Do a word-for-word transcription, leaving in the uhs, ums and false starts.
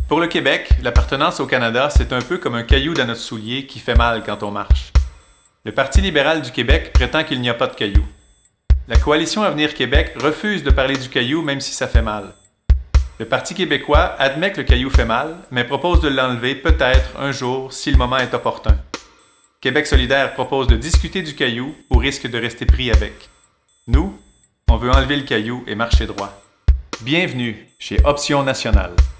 Pour le Québec, l'appartenance au Canada, c'est un peu comme un caillou dans notre soulier qui fait mal quand on marche. Le Parti libéral du Québec prétend qu'il n'y a pas de caillou. La Coalition Avenir Québec refuse de parler du caillou même si ça fait mal. Le Parti québécois admet que le caillou fait mal, mais propose de l'enlever peut-être un jour si le moment est opportun. Québec solidaire propose de discuter du caillou au risque de rester pris avec. Nous, on veut enlever le caillou et marcher droit. Bienvenue chez Option nationale.